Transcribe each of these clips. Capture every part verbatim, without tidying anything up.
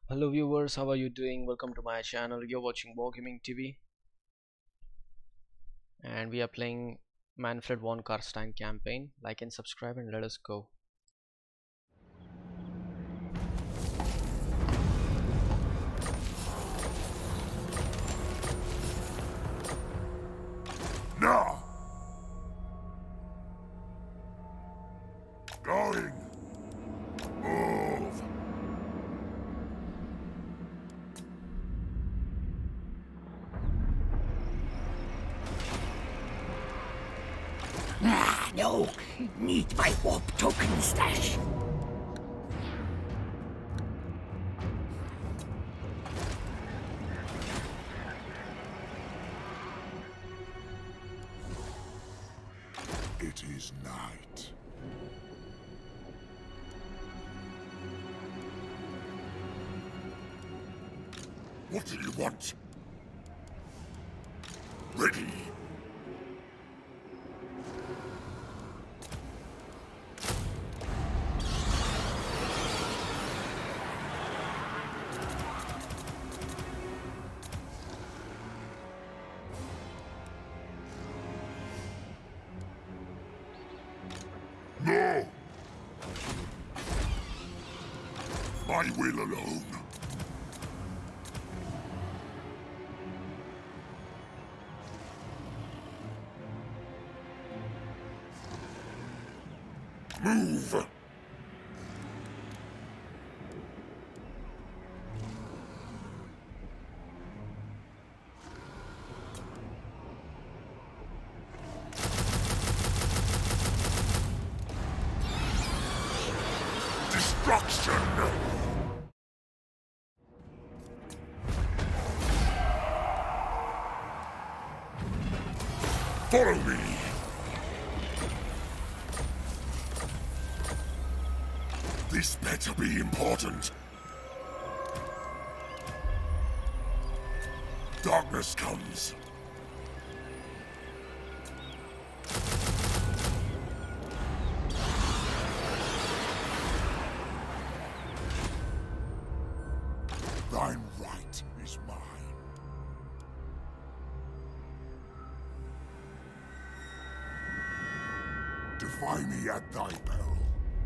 Hello viewers, how are you doing? Welcome to my channel. You're watching Wargaming T V and we are playing Manfred von Karstein campaign. Like and subscribe and let us go. Now! Going! Move! Ah, no. Need my warp token stash. It is night. What do you want? Ready! No! My will alone. Move! Destruction! Follow me! This better be important. Darkness comes. Thine right is mine. Defy me at thy peril.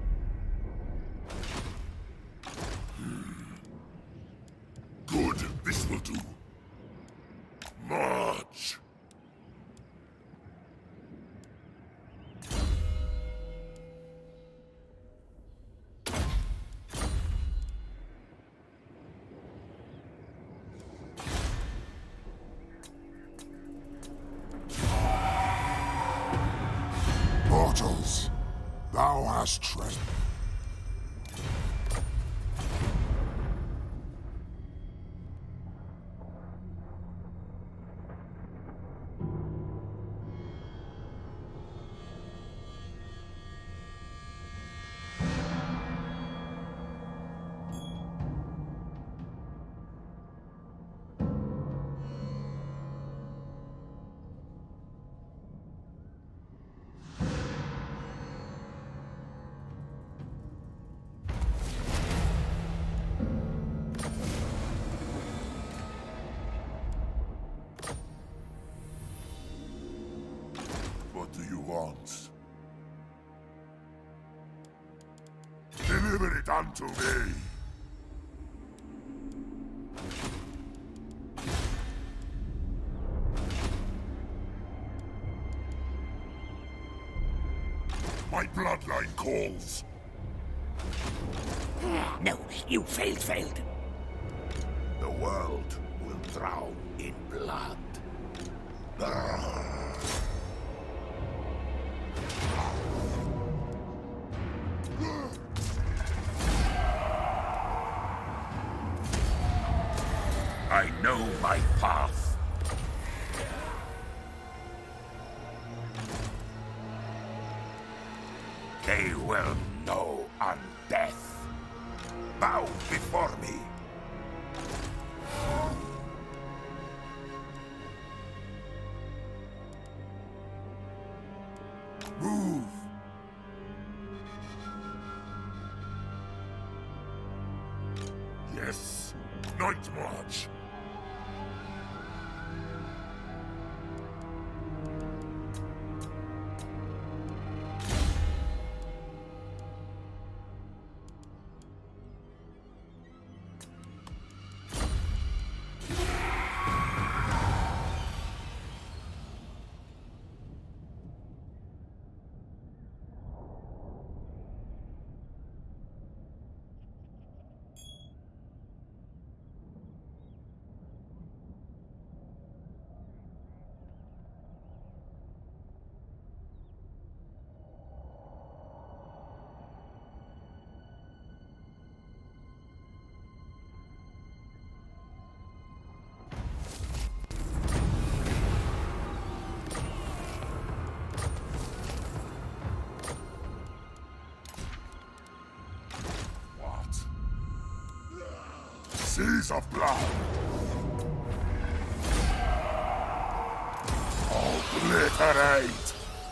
Hmm. Good, this will do. March! Mortals, thou hast tread. What do you want? Deliver it unto me! My bloodline calls. Ah, no, you failed, failed. The world will drown in blood. Ah. I know my path. They will know undeath. Bow before me. Move. Yes, Night March. Seas of blood! Obliterate!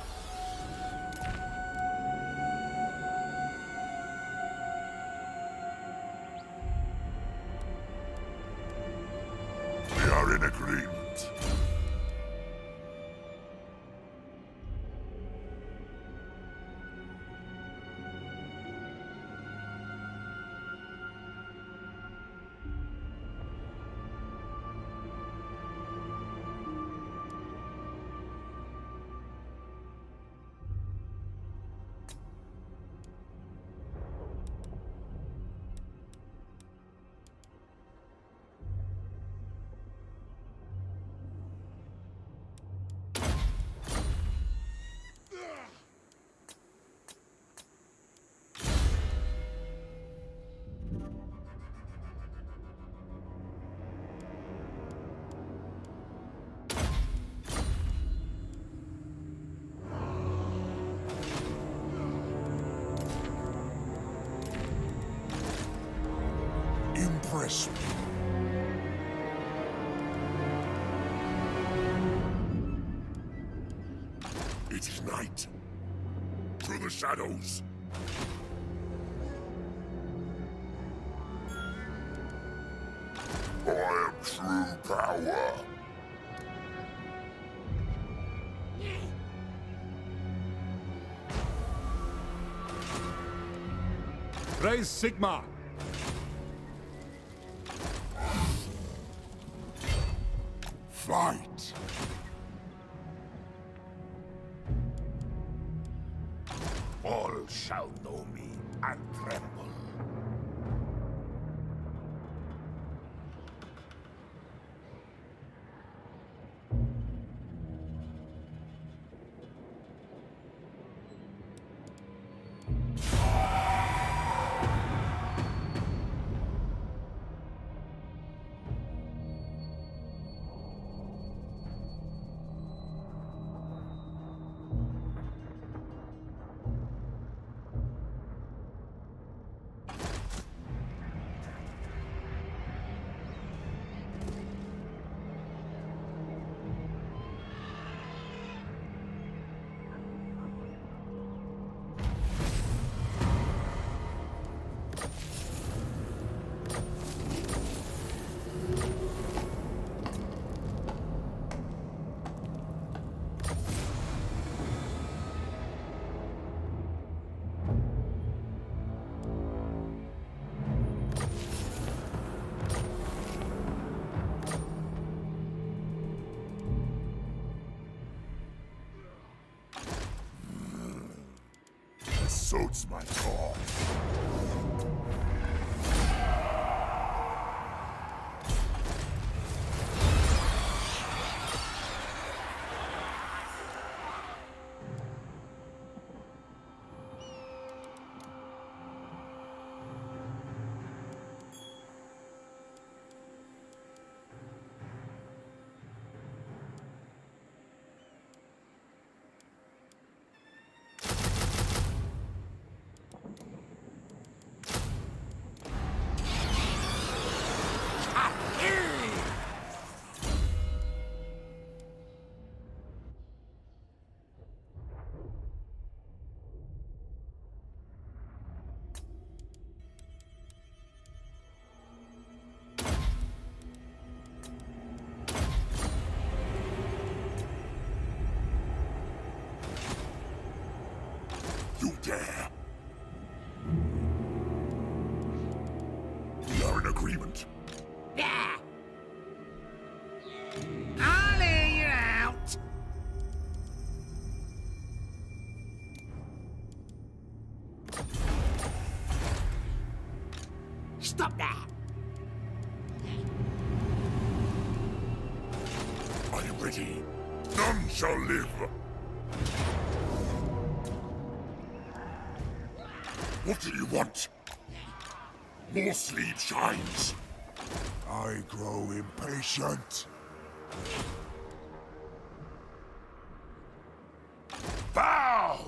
We are in agreement. Impress me. It is night. To the shadows. I am true power. Raise Sigma! Fight! All shall know me and tremble. Suits my cause. an agreement. Yeah. I'll hear you out. Stop that. Are you ready? None shall live. What do you want? More sleep shines. I grow impatient. Bow!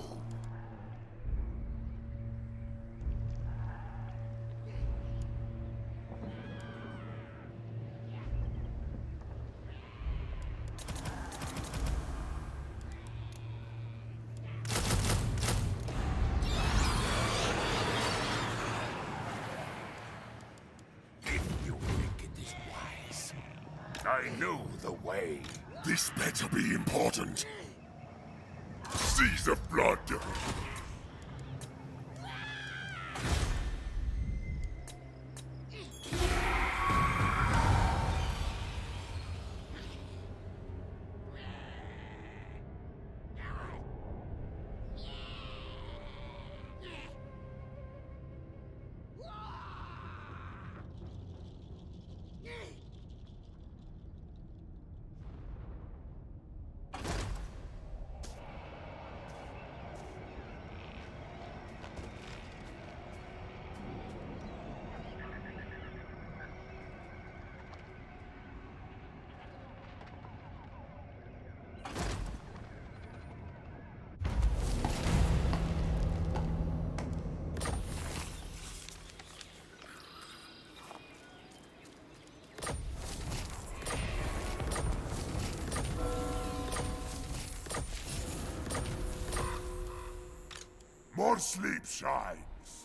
I know the way. This better be important. Seas of blood. More sleep shines.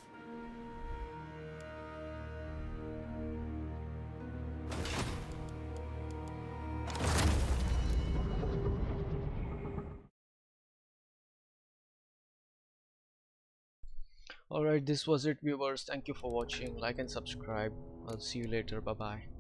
Alright, this was it viewers. Thank you for watching. Like and subscribe. I'll see you later. Bye bye.